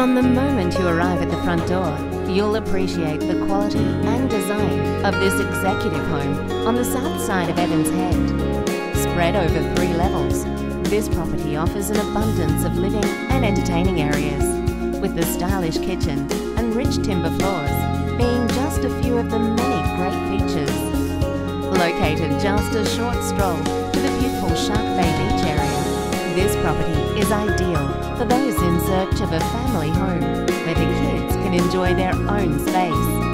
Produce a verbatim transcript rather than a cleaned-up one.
From the moment you arrive at the front door, you'll appreciate the quality and design of this executive home on the south side of Evans Head. Spread over three levels, this property offers an abundance of living and entertaining areas, with the stylish kitchen and rich timber floors being just a few of the many great features. Located just a short stroll to the beautiful Shark Bay Beach area, this property is ideal for those in search of a family home where the kids can enjoy their own space.